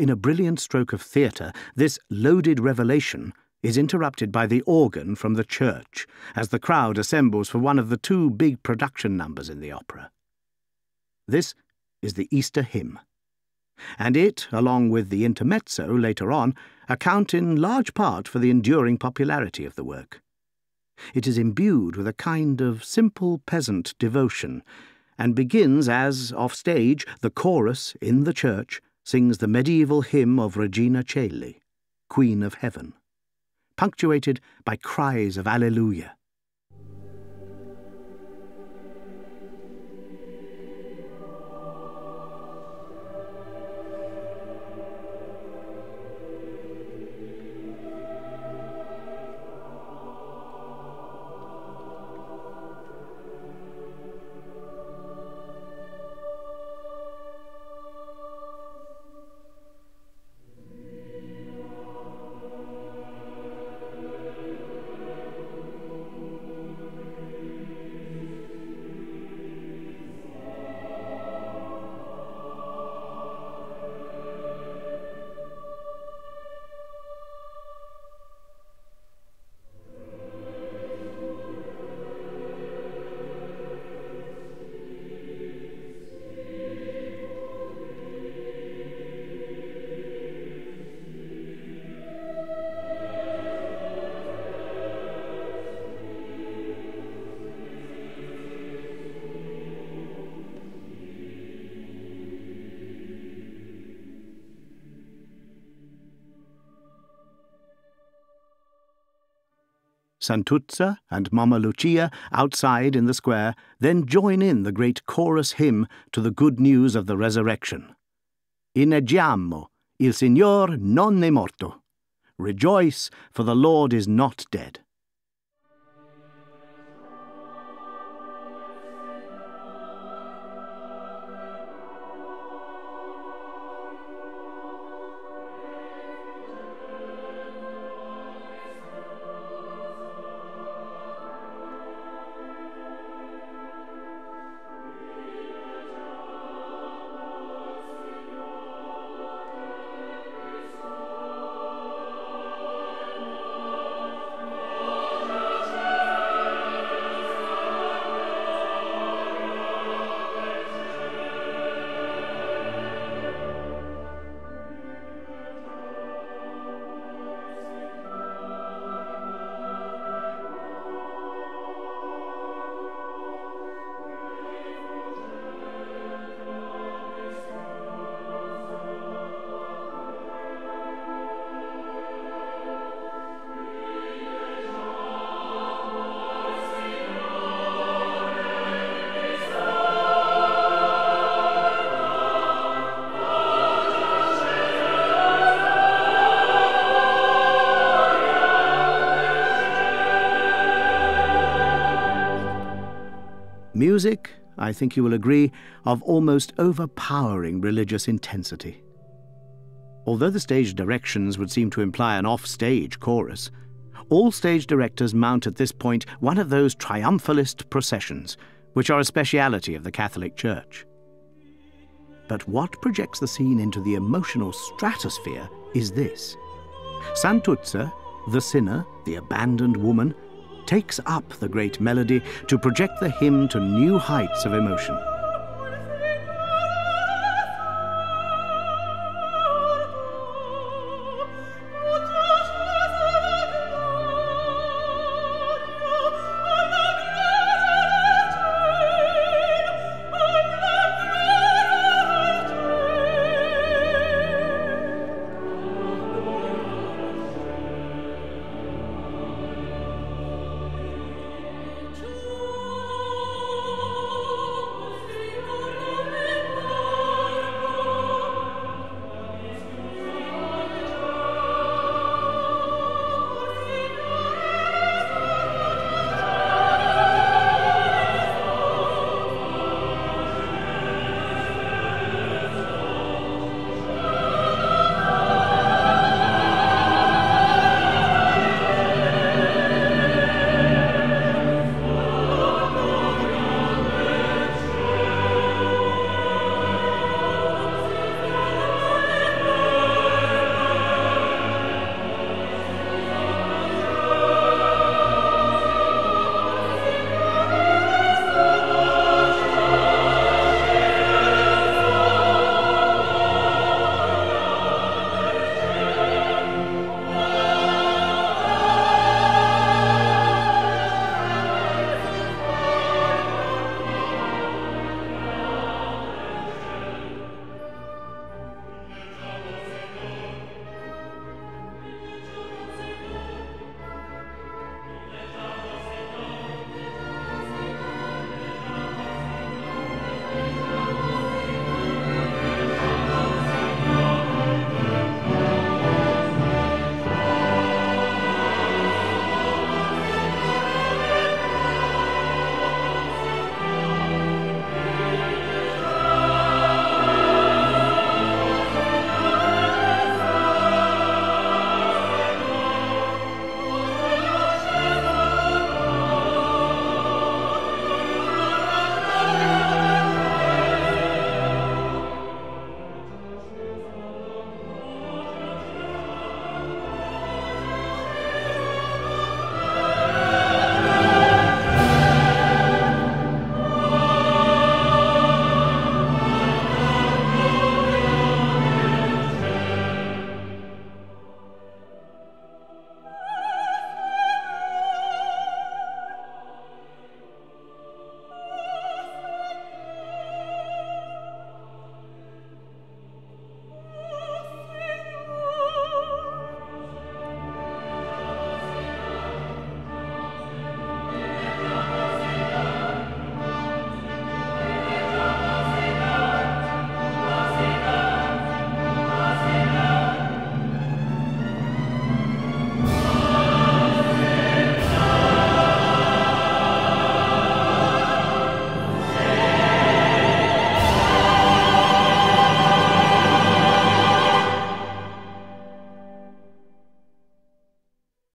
In a brilliant stroke of theatre, this loaded revelation is interrupted by the organ from the church as the crowd assembles for one of the two big production numbers in the opera. This is the Easter hymn, and it, along with the intermezzo later on, account in large part for the enduring popularity of the work. It is imbued with a kind of simple peasant devotion, and begins as, off stage, the chorus in the church sings the medieval hymn of Regina Caeli, Queen of Heaven, punctuated by cries of Alleluia. Santuzza and Mamma Lucia, outside in the square, then join in the great chorus hymn to the good news of the resurrection. Inneggiamo, il Signor non è morto. Rejoice, for the Lord is not dead. Music, I think you will agree, of almost overpowering religious intensity. Although the stage directions would seem to imply an off-stage chorus, all stage directors mount at this point one of those triumphalist processions, which are a speciality of the Catholic Church. But what projects the scene into the emotional stratosphere is this. Santuzza, the sinner, the abandoned woman, takes up the great melody to project the hymn to new heights of emotion.